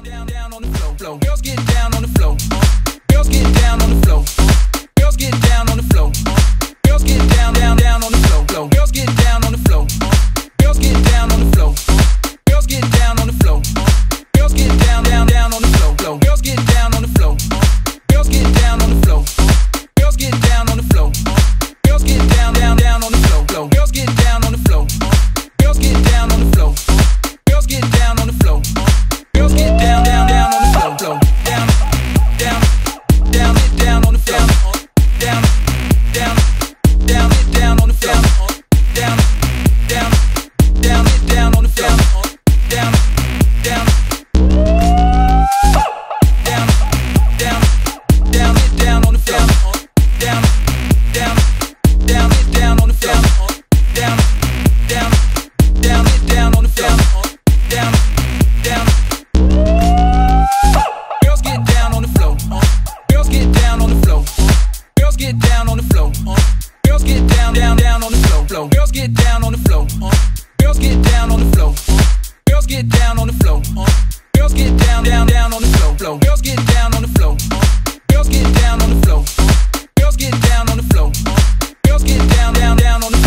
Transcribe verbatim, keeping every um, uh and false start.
down, down, down on the floor, floor. Girls get down on the floor. Girls get down on the floor. Girls get down on the floor. Girls get down, down, down on the floor, floor. Girls get down on the floor. Girls get down on the floor. Girls get down on the floor. Girls get down, down, down on the floor, floor. Girls get down on the floor. Girls get down on the floor. Girls get down on the floor. Girls get down, down, down on the floor, floor. Girls get down on the floor. Girls get down on the floor. Girls get down on the floor. Girls get down, down, down on the floor, floor. Down, down, down, get down on the floor. Down, down, down, get down on the floor. Down, down, down, get down on the floor. Down, down, down, down, down, get down on the floor. Down, down, down, get down on the floor. Down, down, down, get down on the floor. Down, down. Girls get down on the floor. Girls get down on the floor. Girls get down on the floor. Girls get down, down, down on the floor, floor. Girls get down on the floor. Girls get down on the floor. Girls get down on the floor. Girls get down, down, down on the floor, floor. Girls get down on the floor. Girls get down on the floor. Girls get down on the floor. Girls get down, down, down on the floor.